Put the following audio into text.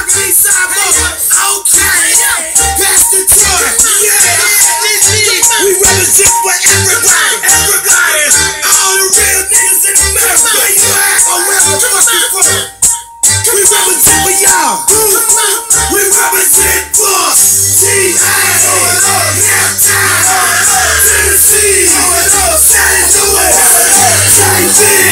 Eastside boys. Okay. Pastor Troy. Yeah. We represent for everybody. Everybody. All the real niggas in America. Where you at? Or where the fuck you from? We represent for y'all. We represent for T.I. Naptown, Tennessee, St. Louis, St.